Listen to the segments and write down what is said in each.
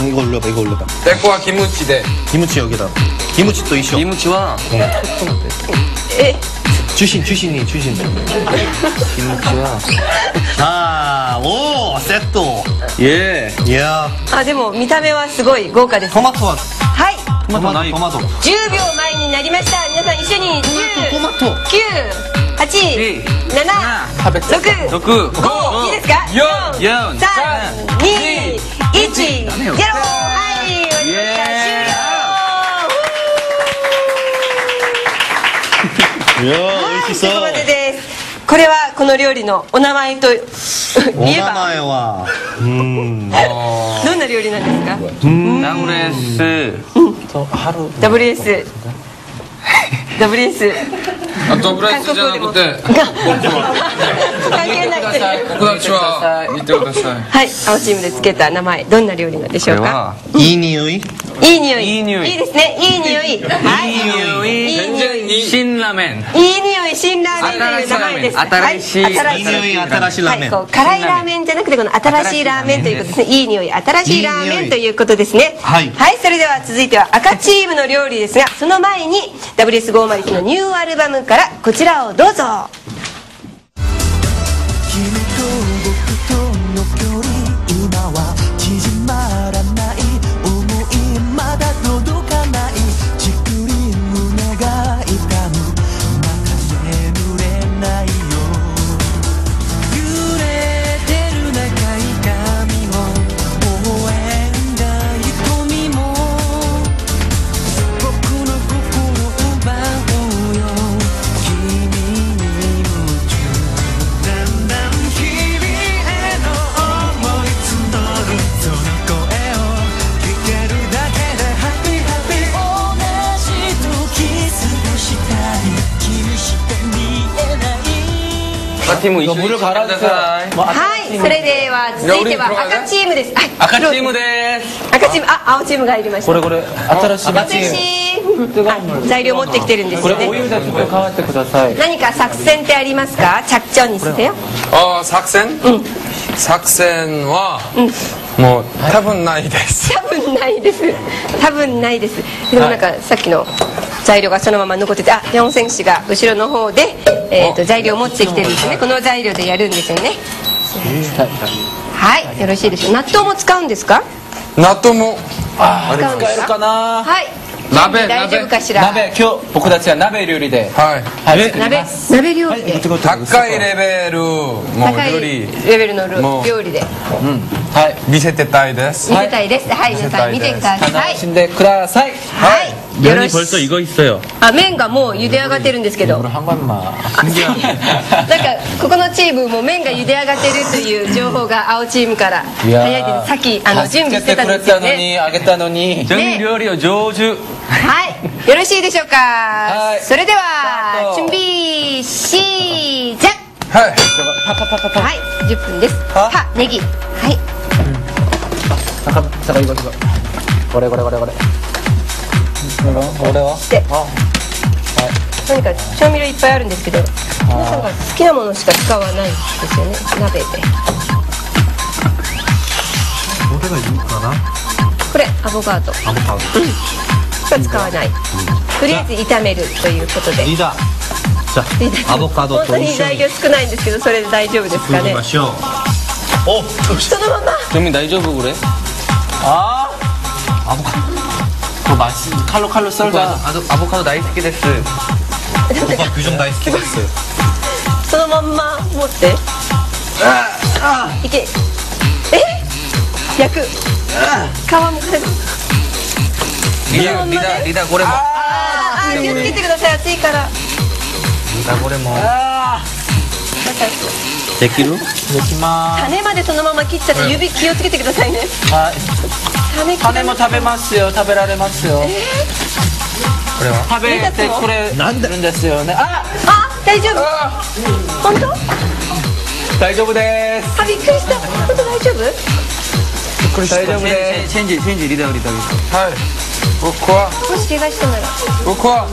이거 올려봐, 이거 올려봐. 내 거와 김치 대. 김치 여기다. 김치 또 있어. 김치와 주신. 김치와 자, 오, 세트. 예. 이야. あ、でも見た目はすごい豪華です。 토마토. はい。 토마토 나이. 토마토. 10秒前になりました。皆さん一緒に10、 토마토. 9、8、7、6、 6 5、いいですか？ 4 3、2、1、0。はい、終わりました。終了。 いやー、 はい、 美味しそう。 ここまでです。これはこの料理のお名前とお言えば名前は、 どんな料理なんですか？ WS WS。WS。 あとブライスじゃなくて関係ない。 僕たちは見てください。 はい、青チームでつけた名前、どんな料理なんでしょうか？ いい匂い。 いい匂い。 いい匂い。 いいですね。いい匂い。はい。 いい匂い。 いい匂い。 辛ラーメン。 いい匂い辛ラーメンという名前です。 新しい。 いい匂い新しいラーメン。 はい、辛いラーメンじゃなくてこの新しいラーメンということですね。いい匂い新しいラーメンということですね。 はい。 はい、それでは続いては赤チームの料理ですが、その前に WS501 のニューアルバムからこちらをどうぞ。 君と僕との距離今は縮まらない想いまだ届かないじくり胸が痛むまた眠れないよ揺れてる長い髪も微笑んだ瞳も僕の心を奪おうよ君に夢中だんだん日々への思い募るその声を聞けるだけでハッピーハッピー同じ時過ごしたい君しか見えない赤チーム一緒にしてください。 はい、それでは続いては赤チームです。はい、 赤チームです。 赤チーム、あ、青チームが入りました。 これ新しい赤チーム。あ、材料持ってきてるんですこよね。 れお湯でちょっと変わってください。 何か作戦ってありますか？着々にせよ。 作戦？作戦はもう多分ないです。 多分ないです。多分ないです。でもなんかさっきの材料がそのまま残ってて、あ、山本選手が後ろの方で材料を持ってきてるんですね。この材料でやるんですよね。はい、よろしいでしょう。納豆も使うんですか？ 納豆も使うんです使えるかな。 はい。 鍋大丈夫かしら？ 鍋、今日僕たちは鍋料理ではい鍋料理で。 高いレベルも高い料理レベルの料理ではい見せてたいです。 見せたいです。はい、皆さん見てください。 楽しんでください。 はい。よろし 벌써 이거 있어요. あ、麺がもう茹で上がってるんですけど。なんかここのチームも麺が茹で上がってるという情報が青チームから早いです。さっき準備してたんですよね。 あげたのに 정리料理を上手。 はい、よろしいでしょうか。 はい。 それでは準備しじゃ。 はいはい、10分です。は、ネギ。はい。 これ俺はで、何か調味料いっぱいあるんですけど、皆さんが好きなものしか使わないんですよね、鍋で。 これがいいかな。 これアボカド。 アボカド。 しか使わない。とりあえず炒めるということで。 リーダー。じゃあアボカド本当にと一緒に材料少ないんですけど、それで大丈夫ですかね作りま。しょう。お、 そのまま。 정민 다이저브 그래? 그거 맛있. 칼로 썰자. 아보카도 나이스키 데스. 오빠 규정 나이스 키웠어요. そのまんま持って。いけ。焼く。皮もかる。 리다 고래 뭐. 気をつけてください、熱いから。 리다 고래 뭐. できる？できまーす。 種までそのまま切っちゃって指気をつけてくださいね。 はい。 種種も食べますよ。食べられますよ。 これは食べてくれるんですよね。あ、 大丈夫？本当？ 大丈夫です。 あ、びっくりした。本当大丈夫？ 大丈夫です。 체인지 리다 はい僕はもし怪我したなら。 僕は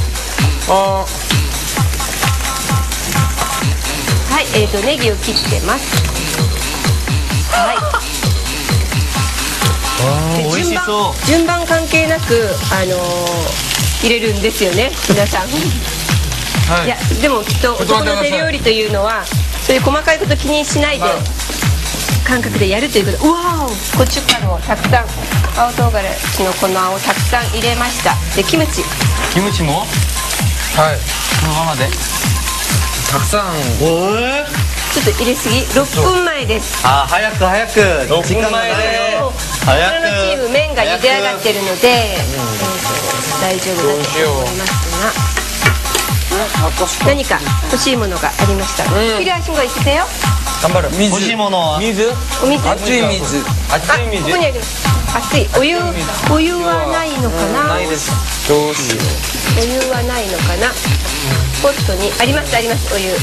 はい、ネギを切ってます。はい。 美味順番関係なく入れるんですよね皆さん。いやでもきっと男の手料理というのはそういう細かいこと気にしないで感覚でやるということ。うわー、コチュカルをたくさん、青唐辛子の粉をたくさん入れました。でキムチキムチもはい。 そのままで。 たくさん。 ちょっと入れすぎ。6分前です。 あ、早く早く。6分前だよ。 こちらのチーム麺が茹で上がってるので、大丈夫だと思いますが、何か欲しいものがありましたらピラーシンゴ言ってたよ。 頑張る。水。 欲しいものは水。 お水。 熱い水。 あ、ここにあります。熱いお湯はないのかな。 ないです。どうしよう。 お湯はないのかな。ポットにありますありますお湯。はい、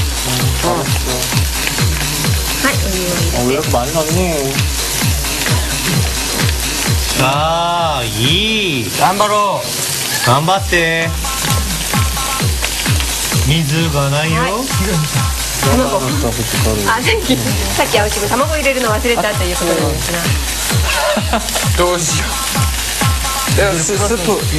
お湯を入れて。 많이 넣네. 자, いい。 頑張ろう。 頑張って。水がないよ。 卵。あ、さっき青島卵入れるの忘れたということなんですが。 どうしよう。ではスー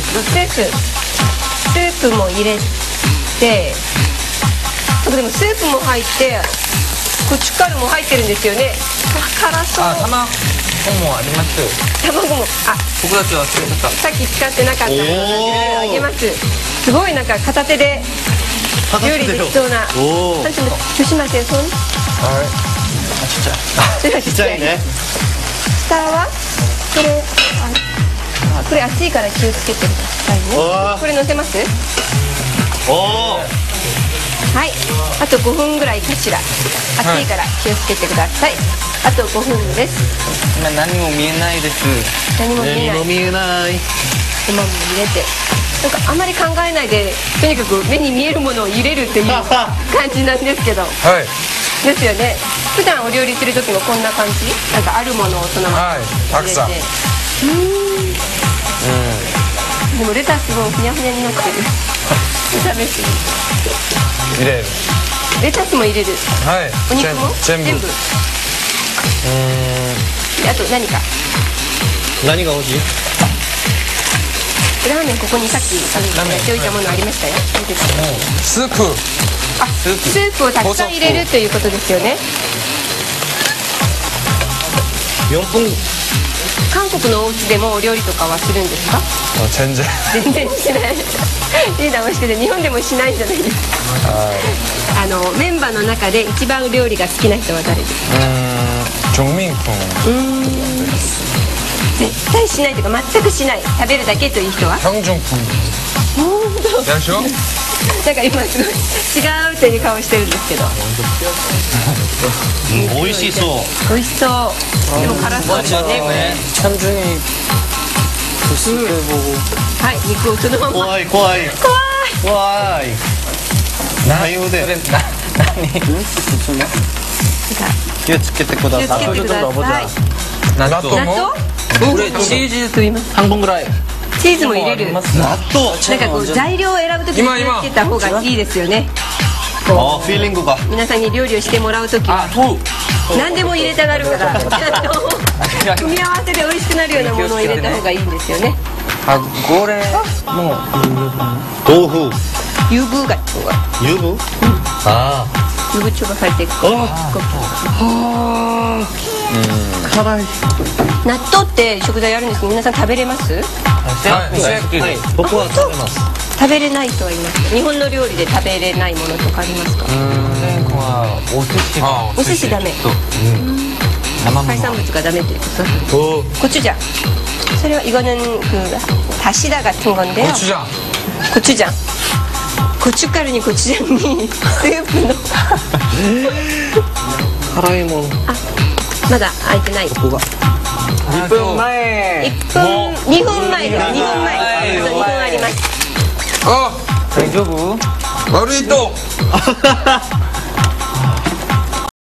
プも入れて、でもスープも入ってコチュカルも入ってるんですよね。辛そう。 あ、卵もあります。 卵も僕たちは忘れてた。 さっき使ってなかったものをいろいろあげます。すごいなんか片手で料理できそうな。조심하세요 손。 はい。 ちっちゃいね。 下はこれ熱いから気をつけてくださいね。これ乗せます。はい、あと5分ぐらいかしら。熱いから気をつけてください。あと5分です。 今何も見えないです。 何も見えない。 何も見えない。 トマト入れて、なんかあまり考えないでとにかく目に見えるものを入れるっていう感じなんですけど。 はい。 ですよね。普段お料理する時もこんな感じ。なんかあるものをそのままはい。たくさん。 でもレタスもふにゃふにゃになってる。食べすぎ。 入れる。 レタスも入れる。 はい。 お肉も全部。 あと何か。 何が欲しい？ ラーメンここにさっきやっておいたものありましたよ。 スープ。 あ、スープをたくさん入れるということですよね。 4分。 韓国のお家でもお料理とかはするんですか？ 全然。 全然しない。リーダーもしてて日本でもしないんじゃないですか。メンバーの中で一番料理が好きな人は誰ですか？ ジョンミン君。 絶対しないというか全くしない、食べるだけという人は？ ヒョンジョン君。やるでしょ？ なんか今すごい違うっていう顔してるんですけど。 美味しそう。 美味しそう。でも辛そうですよねこれ。はい、肉をそのまま。 怖い。何をで。気をつけてください。 気をつけてください。 納豆も？ これチーズ半分ぐらい。 チーズも入れる。 納豆。 なんかこう材料を選ぶときに気をつけた方がいいですよね。 フィーリングが。 皆さんに料理をしてもらうときは何でも入れたがるから組み合わせで美味しくなるようなものを入れた方がいいんですよね。 あ、これもう豆腐。 ユブがユブ？ああ。 ユブチョがされていく。 辛い。 納豆って食材あるんですけど皆さん食べれます？ はい。僕は食べます。 食べれない人はいますか？日本の料理で食べれないものとかありますか？お寿司ダメ。海産物がダメってこと。コチュジャン。それは이거는 그 다시다 같은 건데요. 고추장. 고춧가루니 고추장이スープの辛いもん。 あ、まだ開いてない。 ここが。 2分前。 2分前です。2分前。あと2分あります。 あ、 大丈夫？ 悪いと。